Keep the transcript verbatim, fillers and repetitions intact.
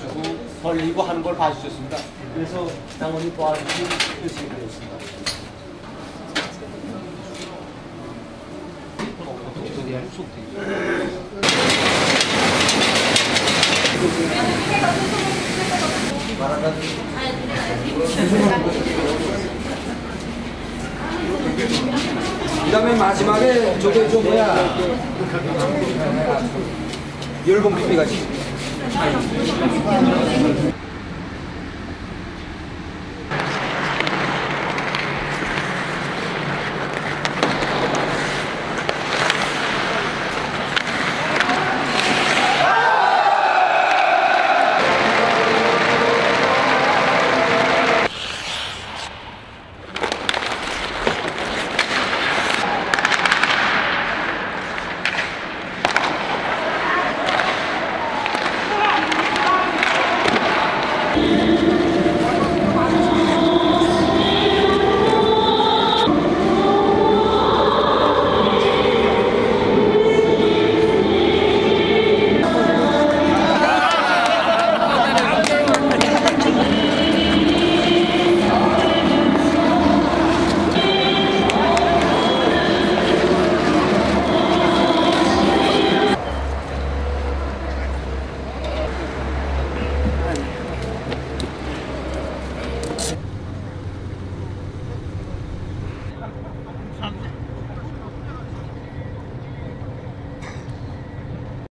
주고 벌리고 하는 걸 봐주셨습니다. 그래서 장모님 도와주신 글씨가 되었습니다. 그 다음에 마지막에 저게 저 뭐야 열봉 피피가지. Thank you.